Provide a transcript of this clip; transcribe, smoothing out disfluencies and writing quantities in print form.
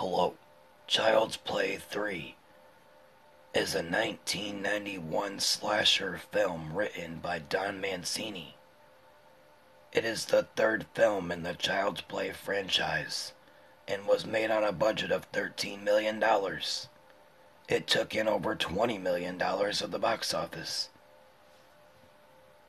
Hello. Child's Play 3 is a 1991 slasher film written by Don Mancini. It is the third film in the Child's Play franchise and was made on a budget of $13 million. It took in over $20 million at the box office.